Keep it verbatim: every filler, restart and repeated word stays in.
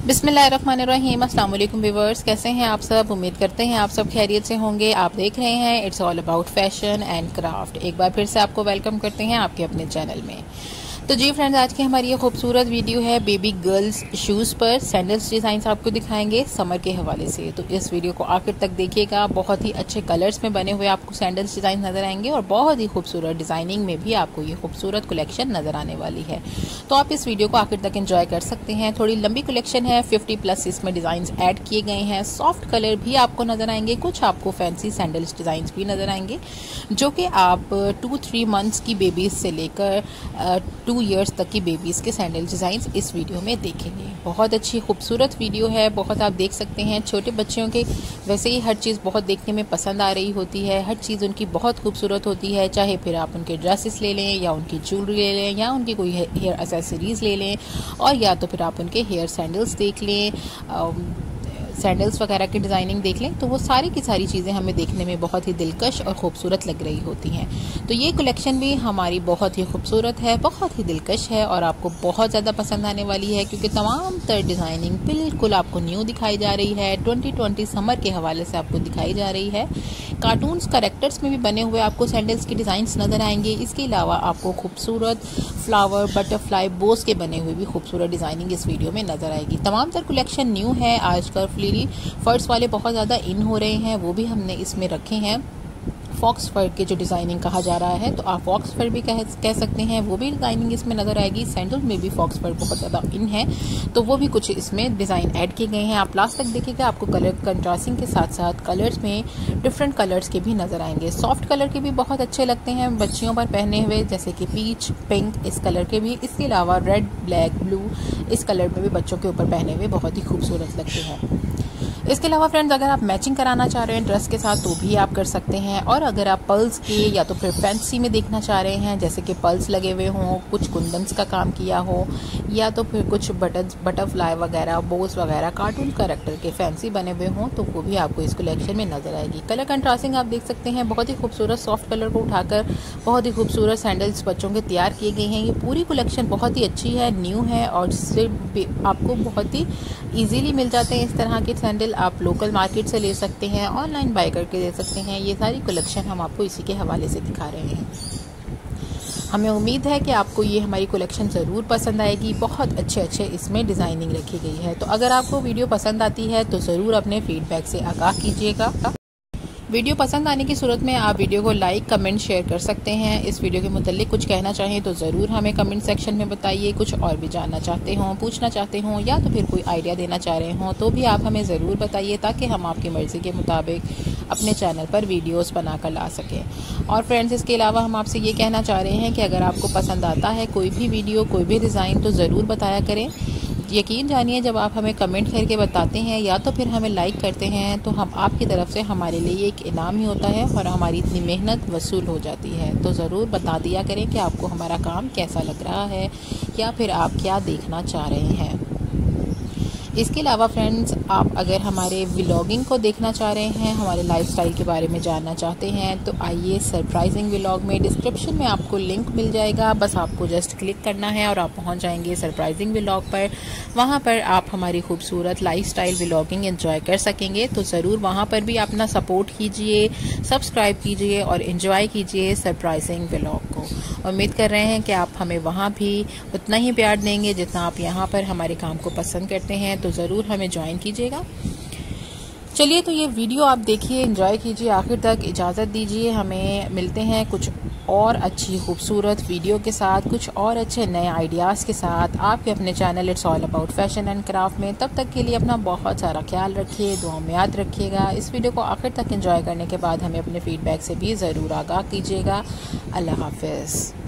बिस्मिल्लाहिर्रहमानिर्रहीम। अस्सलाम वालेकुम व्यूअर्स, कैसे हैं आप सब। उम्मीद करते हैं आप सब खैरियत से होंगे। आप देख रहे हैं it's all about fashion and craft. एक बार फिर से आपको वेलकम करते हैं आपके अपने चैनल में। तो जी फ्रेंड्स, आज की हमारी ये खूबसूरत वीडियो है बेबी गर्ल्स शूज़ पर सैंडल्स डिज़ाइन आपको दिखाएंगे समर के हवाले से। तो इस वीडियो को आखिर तक देखिएगा। बहुत ही अच्छे कलर्स में बने हुए आपको सैंडल्स डिज़ाइन नज़र आएंगे और बहुत ही खूबसूरत डिज़ाइनिंग में भी आपको ये खूबसूरत कलेक्शन नज़र आने वाली है। तो आप इस वीडियो को आखिर तक एंजॉय कर सकते हैं। थोड़ी लंबी कलेक्शन है, फिफ्टी प्लस इसमें डिज़ाइन ऐड किए गए हैं। सॉफ्ट कलर भी आपको नज़र आएंगे, कुछ आपको फैंसी सैंडल्स डिज़ाइन भी नज़र आएंगे जो कि आप टू थ्री मंथ्स की बेबीज से लेकर टू ईयर्स तक की बेबीज़ के सैंडल डिज़ाइंस इस वीडियो में देखेंगे। बहुत अच्छी खूबसूरत वीडियो है, बहुत आप देख सकते हैं। छोटे बच्चों के वैसे ही हर चीज़ बहुत देखने में पसंद आ रही होती है, हर चीज़ उनकी बहुत खूबसूरत होती है। चाहे फिर आप उनके ड्रेसेस ले लें या उनकी ज्वेलरी ले लें या उनकी कोई हेयर एक्सेसरीज़ ले लें और या तो फिर आप उनके हेयर सैंडल्स देख लें, सैंडल्स वगैरह की डिज़ाइनिंग देख लें, तो वो सारी की सारी चीज़ें हमें देखने में बहुत ही दिलकश और ख़ूबसूरत लग रही होती हैं। तो ये कलेक्शन भी हमारी बहुत ही खूबसूरत है, बहुत ही दिलकश है और आपको बहुत ज़्यादा पसंद आने वाली है क्योंकि तमाम तर डिज़ाइनिंग बिल्कुल आपको न्यू दिखाई जा रही है। ट्वेंटी ट्वेंटी समर के हवाले से आपको दिखाई जा रही है। कार्टून्स कैरेक्टर्स में भी बने हुए आपको सैंडल्स की डिज़ाइंस नज़र आएंगे। इसके अलावा आपको खूबसूरत फ्लावर, बटरफ्लाई, बोस के बने हुए भी खूबसूरत डिज़ाइनिंग इस वीडियो में नज़र आएगी। तमाम तर कलेक्शन न्यू है। आजकल फ्लीरी फर्स वाले बहुत ज़्यादा इन हो रहे हैं, वो भी हमने इसमें रखे हैं। फॉक्स फर के जो डिज़ाइनिंग कहा जा रहा है, तो आप फॉक्स फर भी कह, कह सकते हैं, वो भी डिज़ाइनिंग इसमें नज़र आएगी। सैंडल में भी फॉक्स फर बहुत ज़्यादा इन है, तो वो भी कुछ इसमें डिज़ाइन ऐड किए गए हैं। आप लास्ट तक देखिएगा, आपको कलर कंट्रास्टिंग के साथ साथ कलर्स में डिफरेंट कलर्स के भी नज़र आएंगे। सॉफ्ट कलर के भी बहुत अच्छे लगते हैं बच्चियों पर पहने हुए, जैसे कि पीच, पिंक, इस कलर के भी। इसके अलावा रेड, ब्लैक, ब्लू इस कलर में भी बच्चों के ऊपर पहने हुए बहुत ही खूबसूरत लगते हैं। इसके अलावा फ्रेंड्स, अगर आप मैचिंग कराना चाह रहे हैं ड्रेस के साथ तो भी आप कर सकते हैं। और अगर आप पर्ल्स के या तो फिर फैंसी में देखना चाह रहे हैं, जैसे कि पर्ल्स लगे हुए हों, कुछ कुंदन्स का काम किया हो या तो फिर कुछ बटर बटरफ्लाई वगैरह, बोस वगैरह कार्टून कैरेक्टर के फैंसी बने हुए हों, तो वो भी आपको इस कलेक्शन में नज़र आएगी। कलर कंट्रास्टिंग आप देख सकते हैं, बहुत ही खूबसूरत सॉफ्ट कलर को उठाकर बहुत ही खूबसूरत सैंडल्स बच्चों के तैयार किए गए हैं। ये पूरी कलेक्शन बहुत ही अच्छी है, न्यू है और जिससे आपको बहुत ही ईजीली मिल जाते हैं। इस तरह के सैंडल आप लोकल मार्केट से ले सकते हैं, ऑनलाइन बाय करके दे सकते हैं। ये सारी कलेक्शन हम आपको इसी के हवाले से दिखा रहे हैं। हमें उम्मीद है कि आपको ये हमारी कलेक्शन ज़रूर पसंद आएगी। बहुत अच्छे अच्छे इसमें डिज़ाइनिंग रखी गई है। तो अगर आपको वीडियो पसंद आती है तो ज़रूर अपने फीडबैक से आगाह कीजिएगा। वीडियो पसंद आने की सूरत में आप वीडियो को लाइक, कमेंट, शेयर कर सकते हैं। इस वीडियो के मुतालिक कुछ कहना चाहें तो ज़रूर हमें कमेंट सेक्शन में बताइए। कुछ और भी जानना चाहते हों, पूछना चाहते हों या तो फिर कोई आइडिया देना चाह रहे हों तो भी आप हमें ज़रूर बताइए, ताकि हम आपकी मर्ज़ी के मुताबिक अपने चैनल पर वीडियोस बनाकर ला सकें। और फ्रेंड्स, इसके अलावा हम आपसे ये कहना चाह रहे हैं कि अगर आपको पसंद आता है कोई भी वीडियो, कोई भी डिज़ाइन, तो ज़रूर बताया करें। यकीन जानिए, जब आप हमें कमेंट करके बताते हैं या तो फिर हमें लाइक करते हैं, तो हम आपकी तरफ से हमारे लिए एक इनाम ही होता है और हमारी इतनी मेहनत वसूल हो जाती है। तो ज़रूर बता दिया करें कि आपको हमारा काम कैसा लग रहा है या फिर आप क्या देखना चाह रहे हैं। इसके अलावा फ्रेंड्स, आप अगर हमारे व्लॉगिंग को देखना चाह रहे हैं, हमारे लाइफस्टाइल के बारे में जानना चाहते हैं, तो आइए सरप्राइजिंग व्लॉग में डिस्क्रिप्शन में आपको लिंक मिल जाएगा। बस आपको जस्ट क्लिक करना है और आप पहुंच जाएंगे सरप्राइजिंग व्लॉग पर। वहां पर आप हमारी खूबसूरत लाइफस्टाइल व्लॉगिंग एंजॉय कर सकेंगे। तो ज़रूर वहां पर भी अपना सपोर्ट कीजिए, सब्सक्राइब कीजिए और एंजॉय कीजिए सरप्राइजिंग व्लॉग को। उम्मीद कर रहे हैं कि आप हमें वहाँ भी उतना ही प्यार देंगे जितना आप यहाँ पर हमारे काम को पसंद करते हैं। तो ज़रूर हमें ज्वाइन कीजिएगा। चलिए, तो ये वीडियो आप देखिए, एंजॉय कीजिए आखिर तक। इजाज़त दीजिए, हमें मिलते हैं कुछ और अच्छी खूबसूरत वीडियो के साथ, कुछ और अच्छे नए आइडियाज़ के साथ आपके अपने channel it's all about fashion and craft में। तब तक के लिए अपना बहुत सारा ख्याल रखिए, दुआ में याद रखिएगा। इस वीडियो को आखिर तक एंजॉय करने के बाद हमें अपने फीडबैक से भी ज़रूर आगाह कीजिएगा। अल्लाह हाफ़िज़।